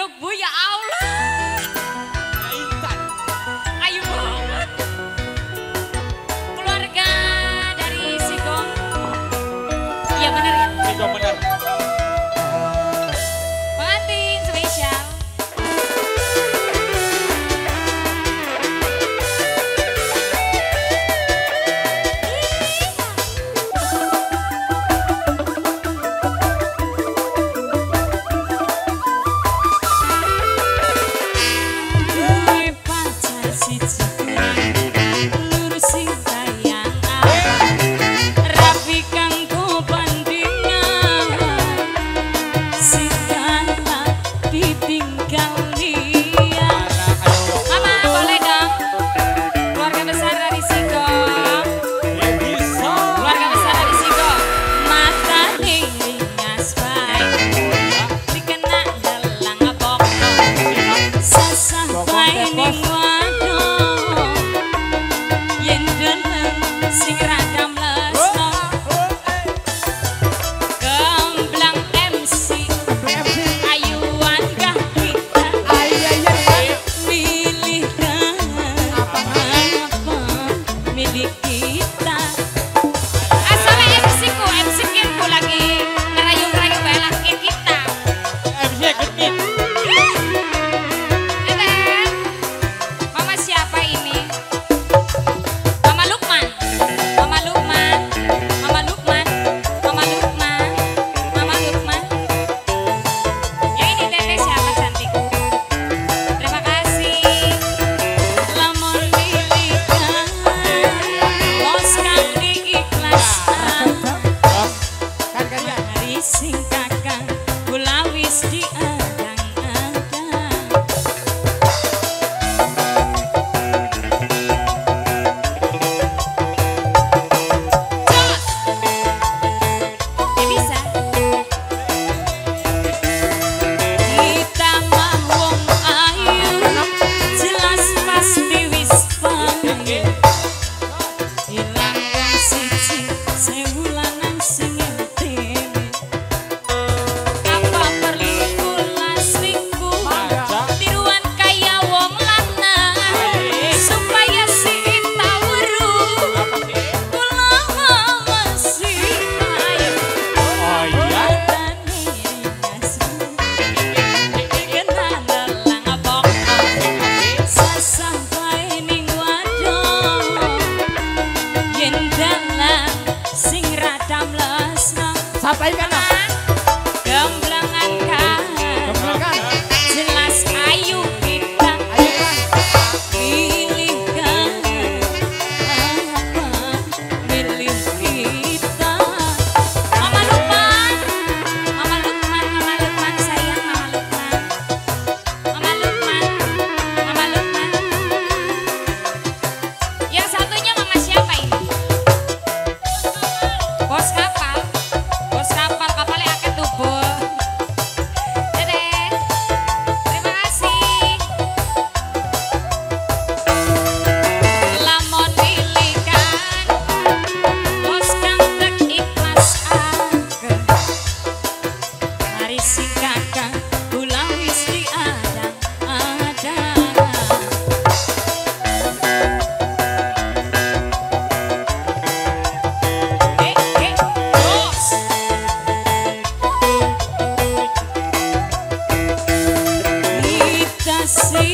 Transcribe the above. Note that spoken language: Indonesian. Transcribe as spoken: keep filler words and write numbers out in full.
manuk Bu ya Allah. Intan. Ayo banget. Keluarga dari Sigong. Iya benar ya? Itu benar. Pengantin spesial. Sapai kan? Gemblengan kan, jelas ayu kita pilihkan apa milih kita. Mama Lukman, Mama Lukman, Mama Lukman sayang Mama Lukman, Mama Lukman, Mama Lukman. Yang satunya Mama siapa ini? Bos kapal. Bos kapal, kapalnya akeh tubuh. Dedek, terima kasih. Lamun pilihan, bos kang tek ikhlas akeh. Mari si kakak, kula wis diadang-adang. Eh, eh, bos. Kita sih